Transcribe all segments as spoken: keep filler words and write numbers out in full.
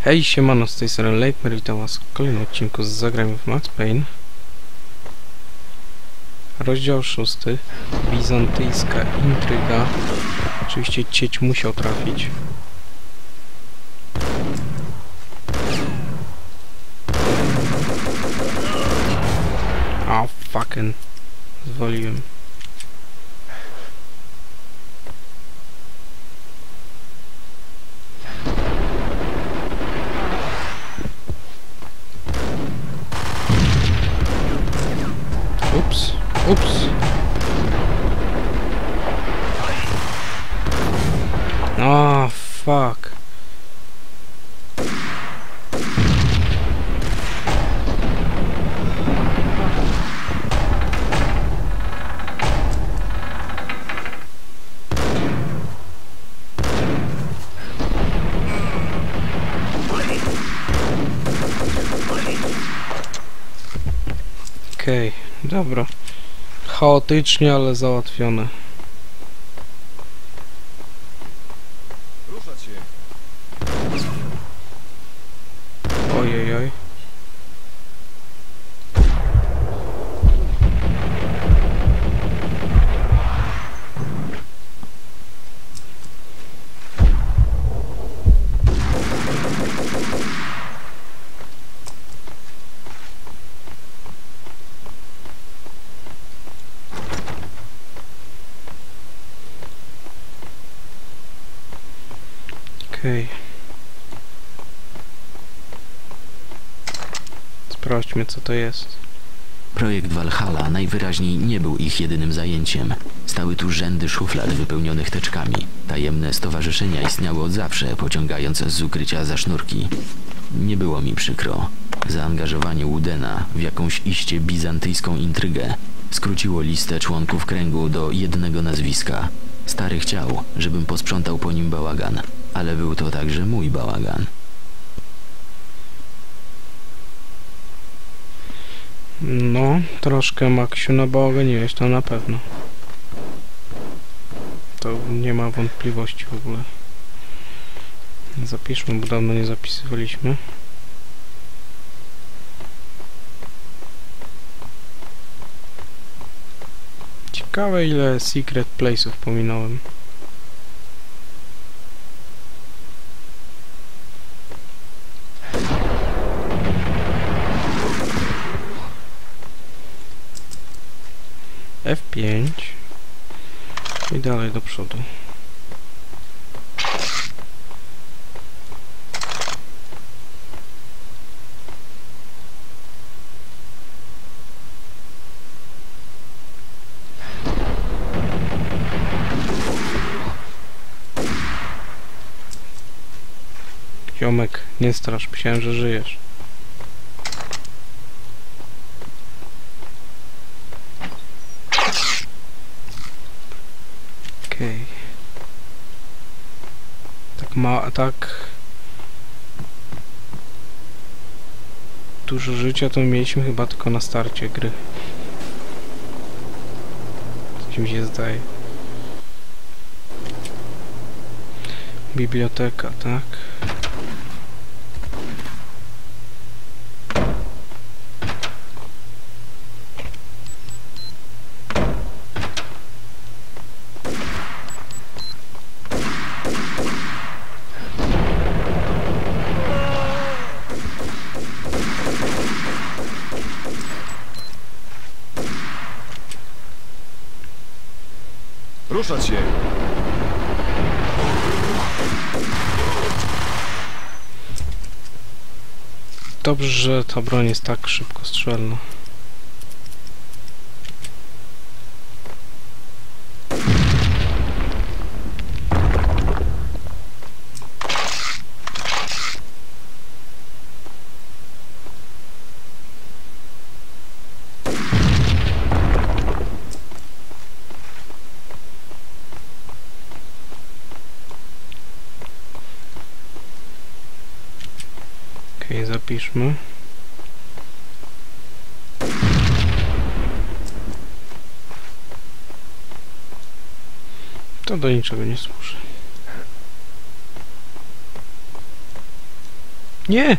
Hej, siemano, z tej strony Lakemer, witam was w kolejnym odcinku z Zagrajmy w Max Payne. Rozdział szósty. Bizantyjska intryga. Oczywiście cieć musiał trafić. A, fucking. Zwoliłem. Ups, ups. Ah, fuck. Okej, okay, dobra. Chaotycznie, ale załatwione. Ruszać się. Ojej, oj. Okej. Sprawdźmy, co to jest. Projekt Valhalla najwyraźniej nie był ich jedynym zajęciem. Stały tu rzędy szuflad wypełnionych teczkami. Tajemne stowarzyszenia istniały od zawsze, pociągając z ukrycia za sznurki. Nie było mi przykro. Zaangażowanie Woodena w jakąś iście bizantyjską intrygę skróciło listę członków kręgu do jednego nazwiska. Stary chciał, żebym posprzątał po nim bałagan, ale był to także mój bałagan. No, troszkę Maksiu nabałaganiłeś, to na pewno. To nie ma wątpliwości w ogóle. Zapiszmy, bo dawno nie zapisywaliśmy. Ciekawe, ile secret place'ów pominąłem. F pięć i dalej do przodu. Ziomek, nie strasz, myślałem, że żyjesz. Okej. Okay. Tak ma, tak dużo życia to mieliśmy chyba tylko na starcie gry. Coś mi się zdaje. Biblioteka, tak? Ruszać się. Dobrze, że ta broń jest tak szybkostrzelna. Okej, okay, zapiszmy. To do niczego nie służy. Nie!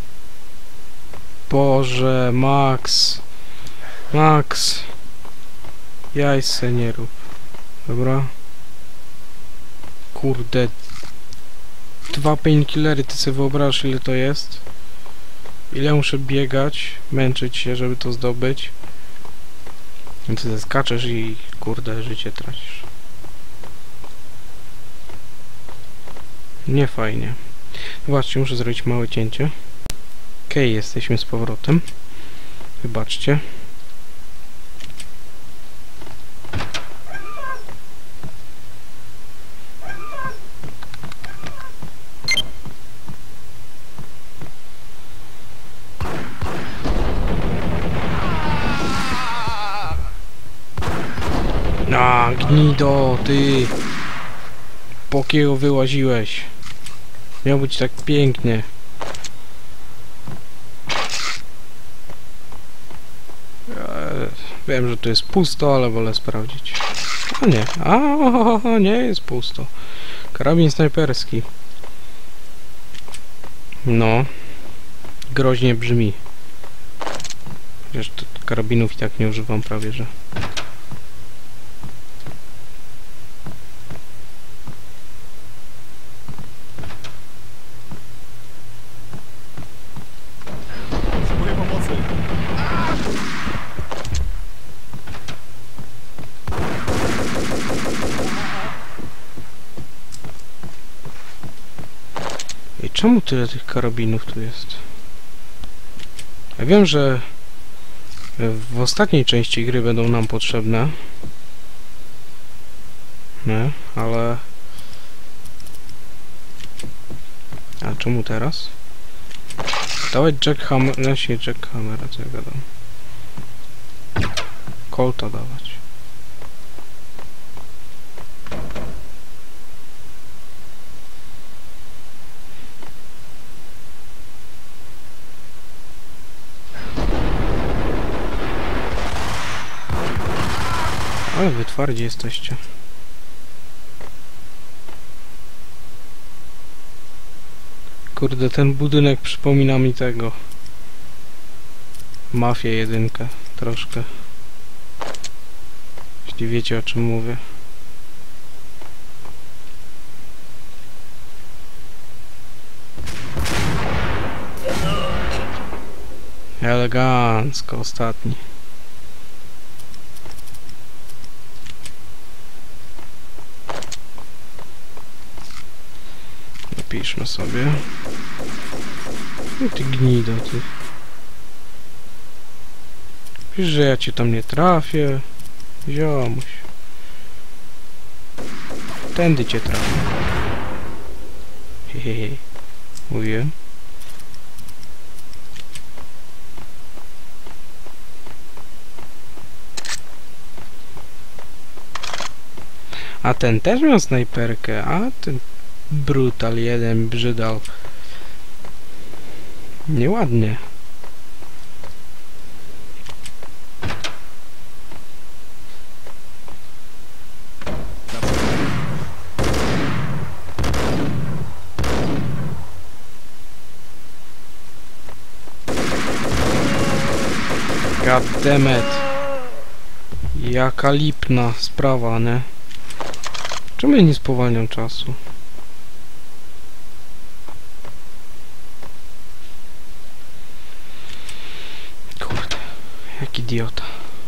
Boże, Max. Max. Jaj se nie rób. Dobra. Kurde. Dwa painkillery, ty sobie wyobrażasz, ile to jest? Ile muszę biegać, męczyć się, żeby to zdobyć? I ty zeskaczesz i kurde, życie tracisz. Nie fajnie. Zobaczcie, muszę zrobić małe cięcie. Okej, okay, jesteśmy z powrotem. Wybaczcie. A, gnido, ty! Po kiego wyłaziłeś? Miał być tak pięknie. Eee, wiem, że tu jest pusto, ale wolę sprawdzić. A nie, a nie jest pusto. Karabin snajperski. No. Groźnie brzmi. Chociaż to karabinów i tak nie używam prawie, że. Potrzebuję pomocy. I czemu tyle tych karabinów tu jest? Ja wiem, że w ostatniej części gry będą nam potrzebne. Nie, ale... A czemu teraz? Dawać jackhammer... No się jackhammera, co ja gadam. Colta dawać. Ale wy twardzi jesteście. Kurde, ten budynek przypomina mi tego. Mafię jedynkę, troszkę. Jeśli wiecie, o czym mówię. Elegancko, ostatni. Napiszmy sobie. I ty gnido, ty. Pisz, że ja cię tam nie trafię. Ziomuś. Tędy cię trafię. Hehehe. Mówiłem. A ten też miał snajperkę, a ten brutal jeden brzydal. Nieładnie. God damn it. Jaka lipna sprawa, nie? Czemu ja nie spowalniam czasu? Kurde, jak idiota.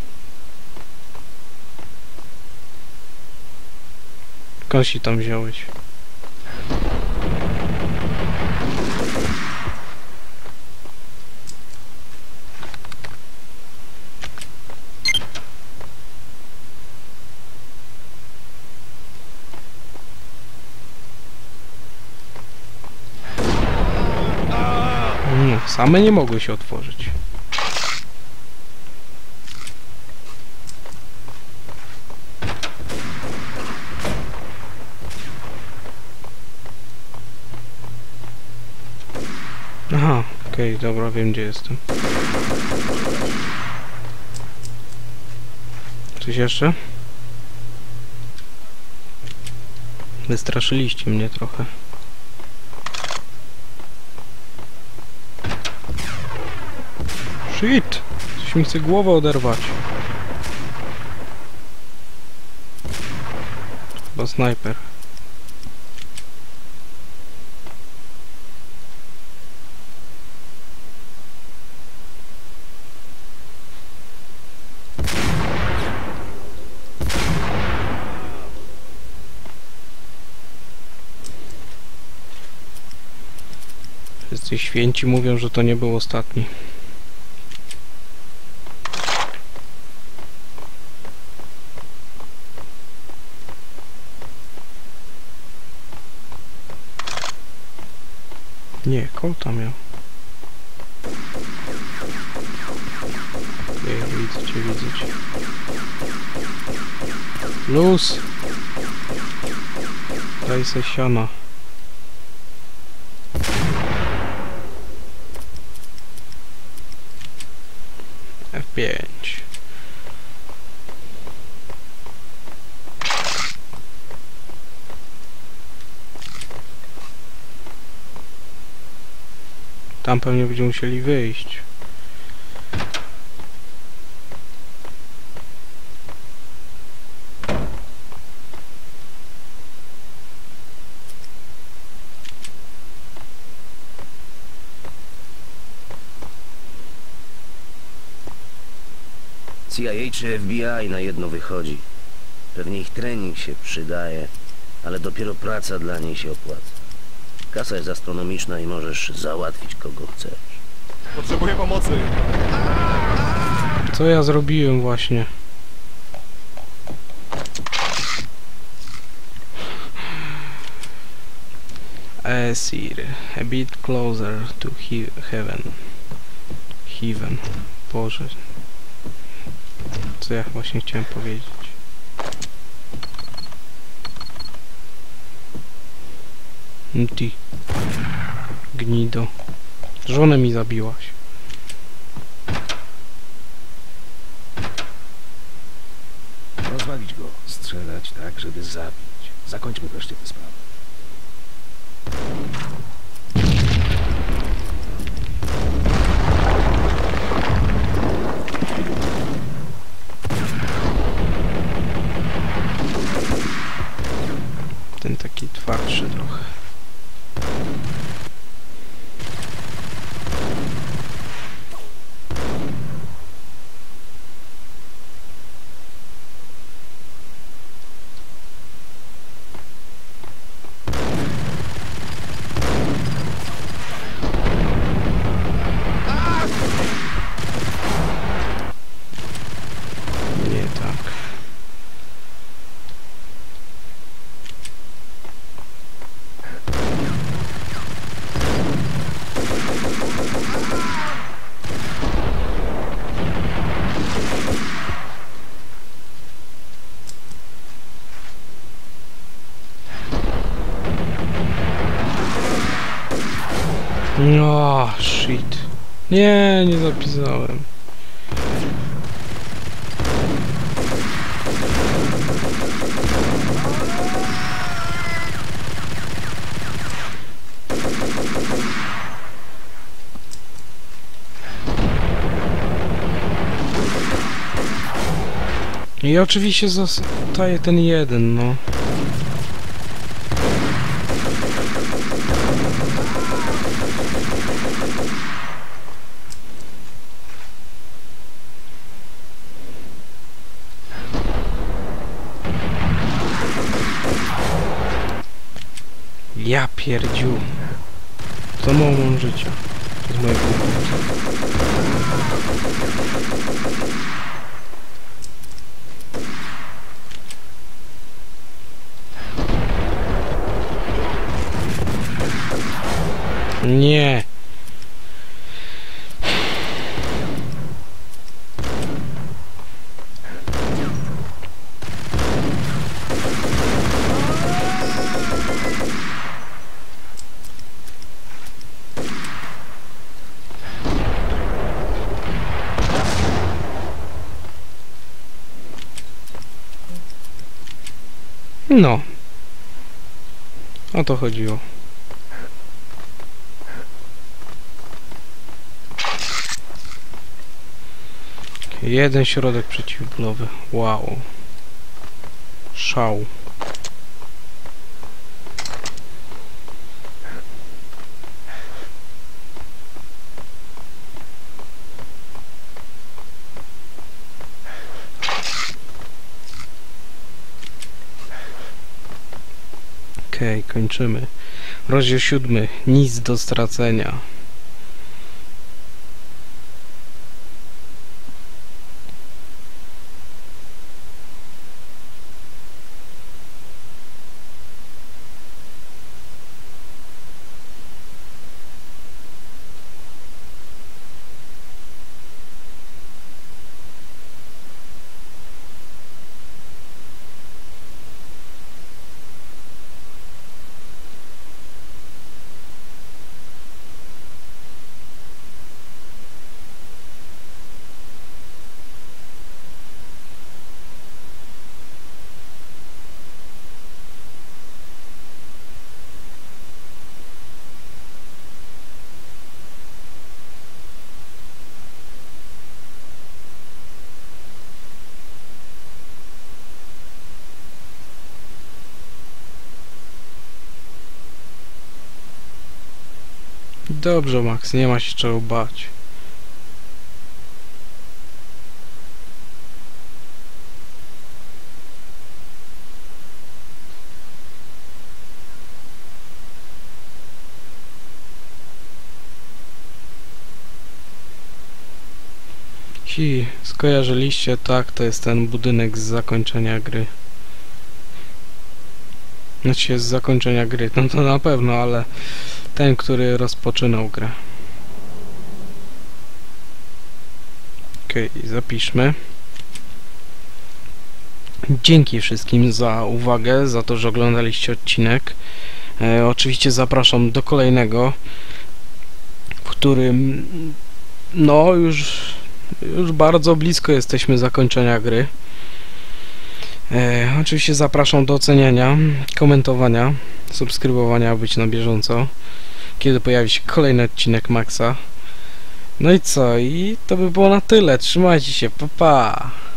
Skąd się tam wziąłeś? No, same nie mogły się otworzyć. Aha, okej, okay, dobra, wiem, gdzie jestem. Coś jeszcze? Wystraszyliście mnie trochę. Shit! Coś mi chce głowę oderwać. Chyba snajper. Wszyscy święci mówią, że to nie był ostatni. Nie, Colta miał. Okej, okay, widzę cię, widzę cię. Luz! Daj se siana. F pięć. Tam pewnie będziemy musieli wyjść. C I A czy F B I na jedno wychodzi. Pewnie ich trening się przydaje, ale dopiero praca dla niej się opłaca. Kasa jest astronomiczna i możesz załatwić kogo chcesz. Potrzebuję pomocy. Co ja zrobiłem właśnie? Asir, a bit closer to he heaven. Heaven. Boże. Co ja właśnie chciałem powiedzieć? Ty. Gnido. Żonę mi zabiłaś. Rozwalić go, strzelać tak, żeby zabić. Zakończmy wreszcie tę sprawę. Ten taki twardszy trochę. Nie tak. No, shit. Nie, nie zapisałem. I oczywiście zostaje ten jeden, no. Ja pierdziu. Za mało mam życia. To jest moje kłopoty. Nie. No. O to chodziło. Jeden środek przeciwbólowy. Wow. Szał. Okej, okay, kończymy. Rozdział siódmy. Nic do stracenia. Dobrze, Max, nie ma się czego bać. Jeśli skojarzyliście, tak, to jest ten budynek z zakończenia gry. Znaczy z zakończenia gry, no to na pewno, ale ten, który rozpoczynał grę. Okej, okay, zapiszmy. Dzięki wszystkim za uwagę, za to, że oglądaliście odcinek. E, oczywiście zapraszam do kolejnego, w którym no już, już bardzo blisko jesteśmy zakończenia gry. E, oczywiście zapraszam do oceniania, komentowania, subskrybowania, być na bieżąco, kiedy pojawi się kolejny odcinek Maxa. No i co? I to by było na tyle. Trzymajcie się, pa pa!